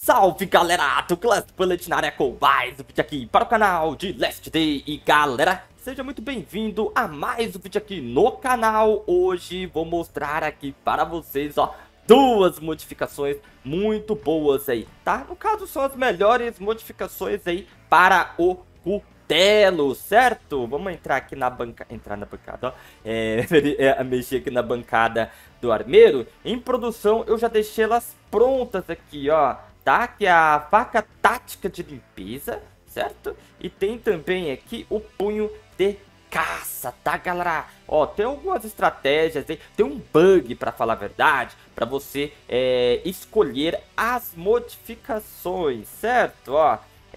Salve galera do Clash Bullet na área com mais um vídeo aqui para o canal de Last Day. E galera, seja muito bem-vindo a mais um vídeo aqui no canal. Hoje vou mostrar aqui para vocês, ó, duas modificações muito boas aí, tá? No caso são as melhores modificações aí para o Cutelo, certo? Vamos entrar aqui na bancada, ó, mexer aqui na bancada do armeiro. Em produção eu já deixei elas prontas aqui, ó, tá? Que é a faca tática de limpeza, certo? E tem também aqui o punho de caça, tá, galera? Ó, tem algumas estratégias aí, tem um bug, pra falar a verdade, pra você escolher as modificações, certo? Ó,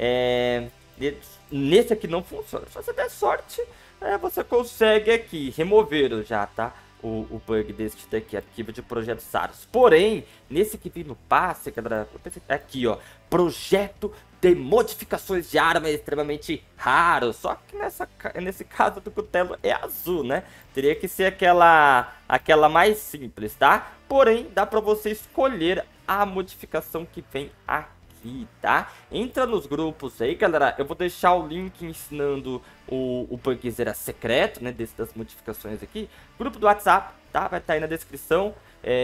nesse aqui não funciona. Se você der sorte, você consegue aqui remover já, tá? O bug deste daqui, arquivo de projetos SARS. Porém, nesse que vem no passe, galera, aqui, ó, projeto de modificações de arma é extremamente raro. Só que nesse caso do Cutelo é azul, né? Teria que ser aquela mais simples, tá? Porém, dá pra você escolher a modificação que vem aqui, tá? Entra nos grupos aí, galera. Eu vou deixar o link ensinando o bugzeira secreto, né? Das modificações aqui. Grupo do WhatsApp, tá? Vai estar aí na descrição.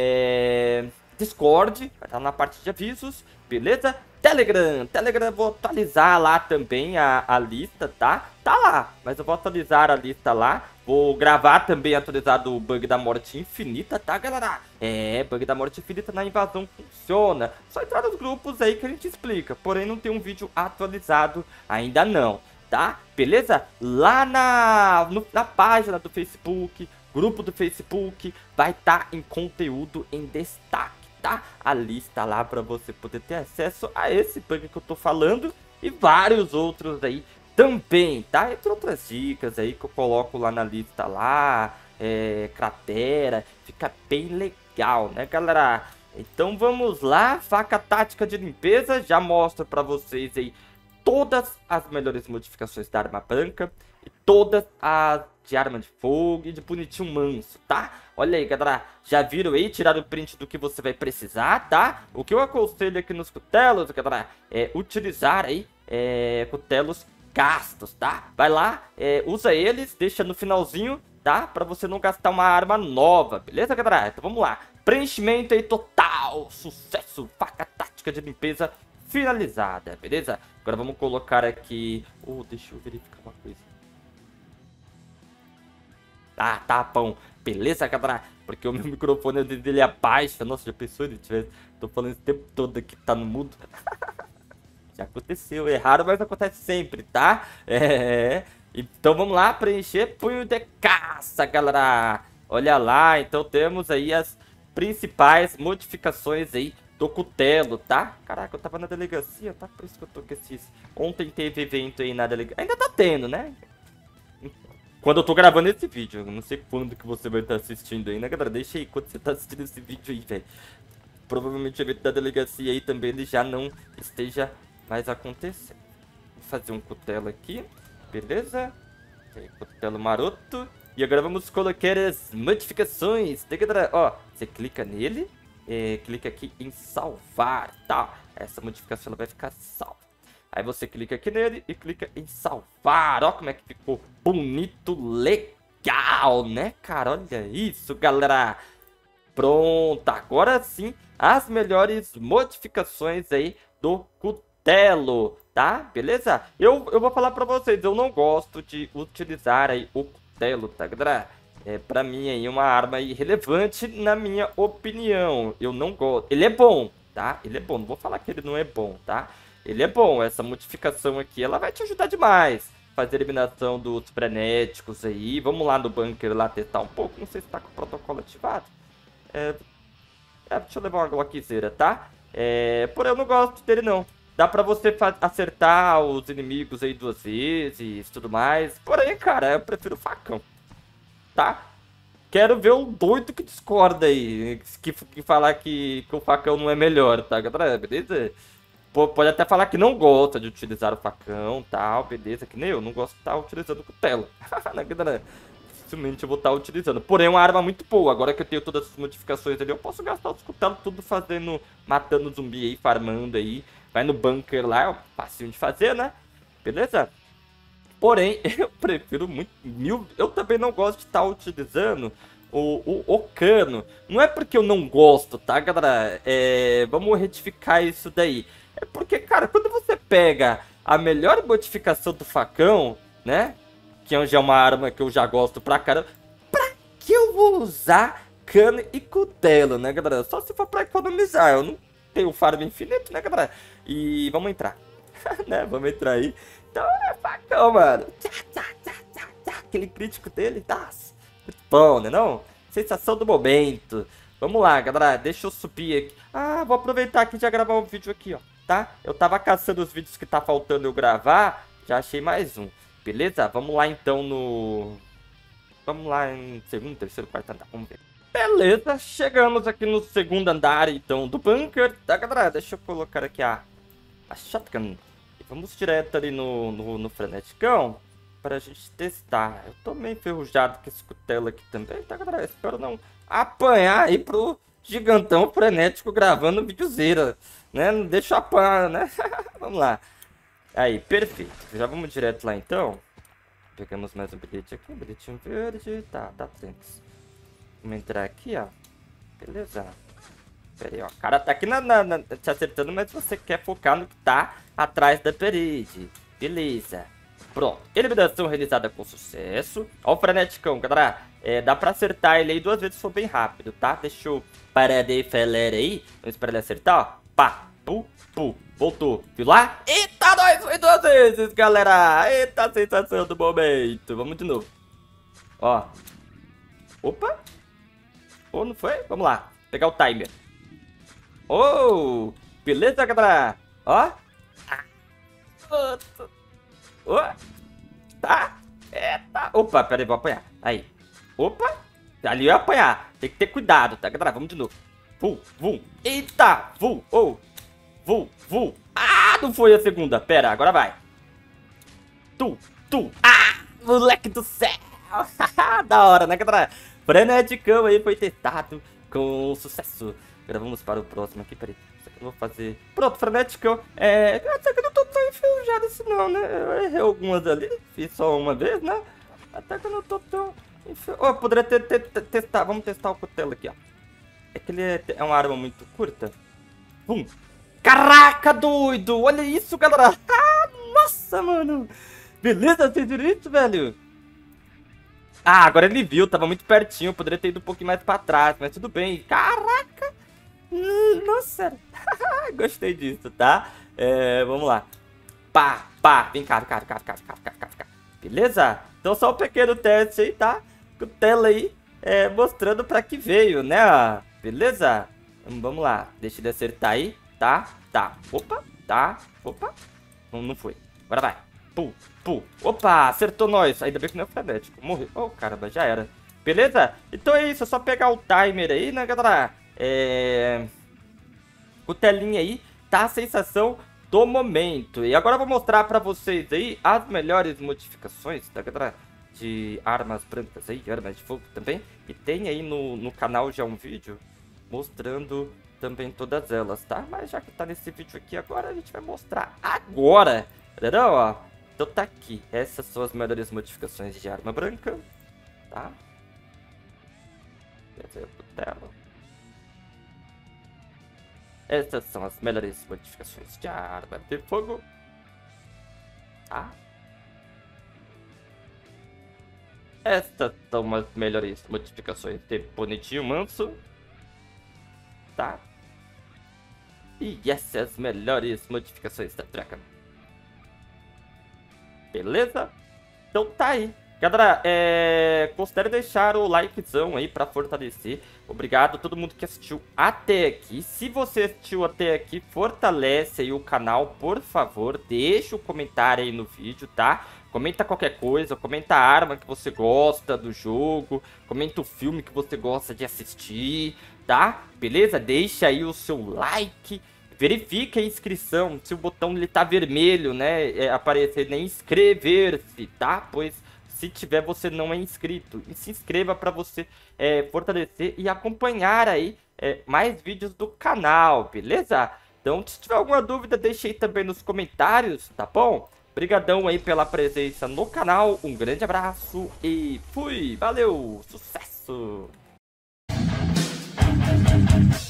Discord, vai estar na parte de avisos, beleza? Telegram, eu vou atualizar lá também a lista, tá? Tá lá, mas eu vou atualizar a lista lá. Vou gravar também atualizado o bug da morte infinita, tá, galera? Bug da morte infinita na invasão funciona. Só entrar nos grupos aí que a gente explica. Porém, não tem um vídeo atualizado ainda não, tá? Beleza? Lá na página do Facebook, grupo do Facebook, vai estar em conteúdo em destaque, tá? A lista lá para você poder ter acesso a esse bug que eu tô falando e vários outros aí também, tá? Entre outras dicas aí que eu coloco lá na lista lá, cratera, fica bem legal, né, galera? Então vamos lá, faca tática de limpeza, já mostro para vocês aí todas as melhores modificações da arma branca e todas as de arma de fogo e de bonitinho manso, tá? Olha aí, galera, já viram aí, tiraram o print do que você vai precisar, tá? O que eu aconselho aqui nos cutelos, galera, é utilizar aí cutelos gastos, tá? Vai lá, usa eles, deixa no finalzinho, tá? Pra você não gastar uma arma nova, beleza, galera? Então vamos lá, preenchimento aí total, sucesso, faca tática de limpeza finalizada, beleza? Agora vamos colocar aqui, deixa eu verificar uma coisa. Tá bom, beleza, galera? Porque o meu microfone dele abaixa. Nossa, já pensou ele tivesse... Tô falando esse tempo todo aqui, tá no mudo. Já aconteceu, é raro, mas acontece sempre, tá? Então vamos lá, preencher punho de caça, galera. Olha lá, então temos aí as principais modificações aí do Cutelo, tá? Caraca, eu tava na delegacia, tá? Por isso que eu tô com esses... Ontem teve evento aí na delegacia. Ainda tá tendo, né? Quando eu tô gravando esse vídeo, eu não sei quando que você vai estar assistindo aí, né, galera? Deixa aí quando você tá assistindo esse vídeo aí, velho. Provavelmente o evento da delegacia aí também ele já não esteja mais acontecendo. Vou fazer um cutelo aqui, beleza? Cutelo maroto. E agora vamos colocar as modificações, né, galera? Ó, você clica nele, clica aqui em salvar, tá? Essa modificação ela vai ficar salva. Aí você clica aqui nele e clica em salvar. Ó como é que ficou bonito, legal, né, cara? Olha isso, galera. Pronto, agora sim as melhores modificações aí do Cutelo, tá? Beleza? Eu vou falar pra vocês, eu não gosto de utilizar aí o Cutelo, tá, galera? Pra mim aí uma arma irrelevante na minha opinião. Eu não gosto. Ele é bom, tá? Ele é bom, não vou falar que ele não é bom, tá? Ele é bom, essa modificação aqui, ela vai te ajudar demais. Fazer eliminação dos frenéticos aí. Vamos lá no bunker lá testar um pouco. Não sei se tá com o protocolo ativado. Deixa eu levar uma Glockzeira, tá? Porém eu não gosto dele não. Dá pra você acertar os inimigos aí 2 vezes e tudo mais. Porém, cara, eu prefiro o facão, tá? Quero ver um doido que discorda aí. Que falar que o facão não é melhor, tá, galera? Beleza? Pode até falar que não gosta de utilizar o facão, tal, beleza, que nem eu, não gosto de estar utilizando o cutelo. Dificilmente eu vou estar utilizando. Porém, é uma arma muito boa. Agora que eu tenho todas as modificações ali, eu posso gastar os cutelos tudo matando zumbi aí, farmando aí. vai no bunker lá, é facinho de fazer, né? Beleza? Porém, eu prefiro muito, eu também não gosto de estar utilizando o cano. Não é porque eu não gosto, tá, galera? Vamos retificar isso daí. É porque, cara, quando você pega a melhor modificação do facão, né? Que já é uma arma que eu já gosto pra caramba. Pra que eu vou usar cano e cutelo, né, galera? Só se for pra economizar. Eu não tenho farm infinito, né, galera? E vamos entrar. Né? Vamos entrar aí. Então é facão, mano. Aquele crítico dele, tá? Muito bom, né não? Sensação do momento. Vamos lá, galera. Deixa eu subir aqui. Ah, vou aproveitar aqui e já gravar um vídeo aqui, ó. Tá? Eu tava caçando os vídeos que tá faltando eu gravar. Já achei mais um. Beleza? Vamos lá então no... Vamos lá em segundo, terceiro, quarto andar. Vamos ver. Beleza, chegamos aqui no segundo andar então do bunker. Tá, galera? Deixa eu colocar aqui a shotgun. E vamos direto ali no freneticão pra gente testar. Eu tô meio enferrujado com esse cutelo aqui também, tá, galera? Espero não apanhar aí pro gigantão frenético gravando videozeira, né? Não deixa eu apanhar, né? Vamos lá. Aí, perfeito. Já vamos direto lá então. Pegamos mais um bilhete aqui, um bilhetinho verde. Tá tranquilo. Vamos entrar aqui, ó. Beleza. Pera aí, ó. O cara tá aqui te acertando, mas você quer focar no que tá atrás da parede. Beleza. Pronto. Eliminação realizada com sucesso. Ó o freneticão, galera. Dá pra acertar ele aí 2 vezes se for bem rápido, tá? Deixa eu parar de falar aí. Vamos esperar ele acertar, ó. Pá. Pu. Voltou. Viu lá? Eita, nós foi 2 vezes, galera. Eita, a sensação do momento. Vamos de novo. Ó. Opa. Oh, não foi? Vamos lá. Pegar o timer. Oh. Beleza, galera. Ó. Oh. Tá. Eita. Opa, pera aí, vou apanhar. Aí. Opa. Ali eu ia apanhar. Tem que ter cuidado, tá, galera? Vamos de novo. Vum. Eita. Vum. Oh. Vum. Ah, não foi a segunda. Pera, agora vai. Tu. Ah, moleque do céu. Da hora, né, galera? Freneticão aí foi testado com sucesso. Agora vamos para o próximo aqui. Peraí. Isso aqui eu vou fazer. Pronto, freneticão. Até que eu não tô tão enferrujado assim, não, né? Eu errei algumas ali. Fiz só uma vez, né? Até que eu não tô tão enferrujado. Oh, poderia testar. Vamos testar o cutelo aqui, ó. É que ele é uma arma muito curta. Pum. Caraca, doido! Olha isso, galera! Ah, nossa, mano! Beleza, vocês viram isso, velho? Ah, agora ele viu, tava muito pertinho. Poderia ter ido um pouquinho mais pra trás, mas tudo bem. Caraca! Nossa! Gostei disso, tá? Vamos lá. Pá! Vem cá. Beleza? Então só um pequeno teste aí, tá? Com tela aí, mostrando pra que veio, né? Beleza? Vamos lá. Deixa ele acertar aí. Tá. Opa. Não foi. Agora vai. Pu. Opa, acertou nós. Ainda bem que não é frenético. Morreu. Oh, caramba, já era. Beleza? Então é isso. É só pegar o timer aí, né, galera? O telinha aí. Tá a sensação do momento. E agora eu vou mostrar pra vocês aí as melhores modificações, tá, galera? De armas brancas aí, armas de fogo também. E tem aí no canal já um vídeo mostrando também todas elas, tá? Mas já que tá nesse vídeo aqui agora, a gente vai mostrar agora, entendeu? Ó, então tá aqui. Essas são as melhores modificações de arma branca, tá? Essas são as melhores modificações de arma de fogo, tá? Estas são as melhores modificações de bonitinho manso, tá? E essas melhores modificações da Dragon. Beleza? Então tá aí. Galera, considere deixar o likezão aí pra fortalecer. Obrigado a todo mundo que assistiu até aqui. Se você assistiu até aqui, fortalece aí o canal, por favor. Deixa o comentário aí no vídeo, tá? Comenta qualquer coisa, comenta a arma que você gosta do jogo, comenta o filme que você gosta de assistir, tá? Beleza? Deixa aí o seu like, verifique a inscrição, se o botão ele tá vermelho, né, aparecer nem inscrever-se, tá? Pois se tiver você não é inscrito, e se inscreva para você fortalecer e acompanhar aí mais vídeos do canal, beleza? Então, se tiver alguma dúvida, deixe aí também nos comentários, tá bom? Obrigadão aí pela presença no canal, um grande abraço e fui! Valeu! Sucesso!